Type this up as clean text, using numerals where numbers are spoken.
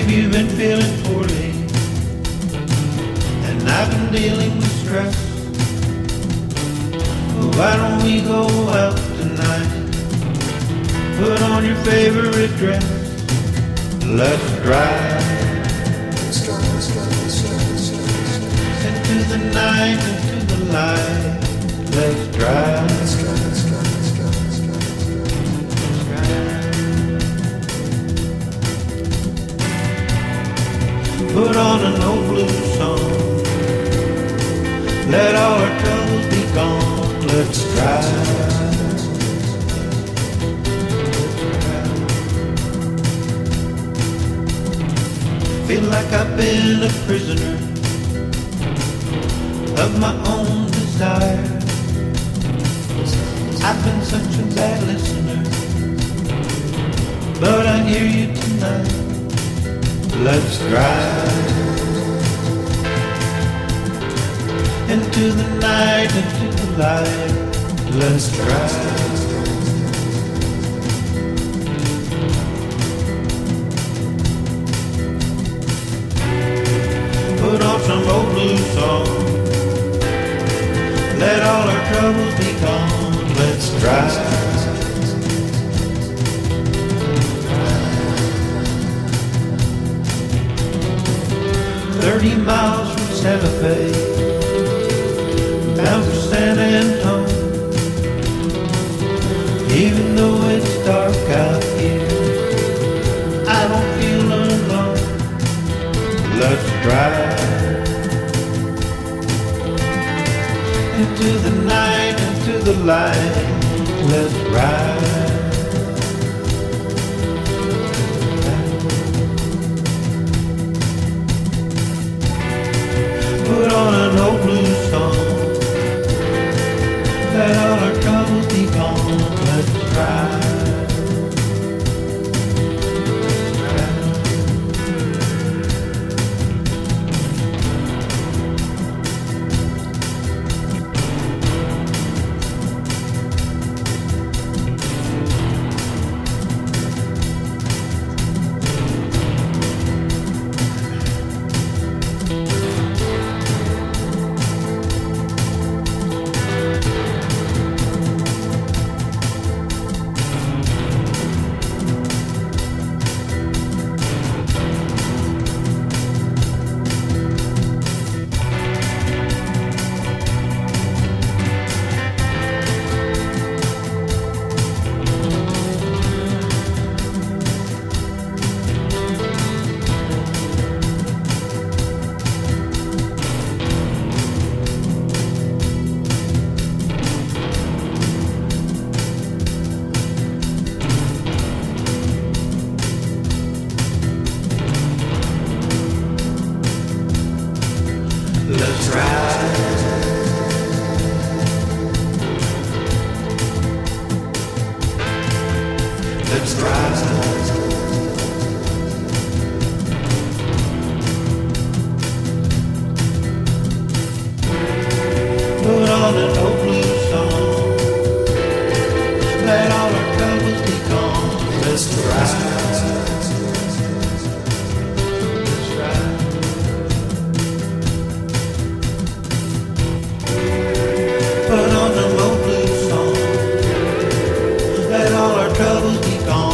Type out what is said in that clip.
Maybe you've been feeling poorly, and I've been dealing with stress. Well, why don't we go out tonight? Put on your favorite dress. Let's drive into the night, into the light. Let's drive. Put on an old blues song. Let all our troubles be gone. Let's drive. Feel like I've been a prisoner of my own desire. I've been such a bad listener, but I hear you tonight. Let's drive into the night, into the light. Let's drive. Put on some old blues song. Let all our troubles be gone. Let's drive. 30 miles from Santa Fe, bound for San Antonio. Even though it's dark out here, I don't feel alone. Let's drive into the night, into the light. Let's ride. Put on an old blues song. Let all our troubles be gone. Let's ride. Let's ride. Let's ride. Put on an old blues song. Let all our troubles be gone. Let's ride. Put on the old blues song. Let all our troubles be gone.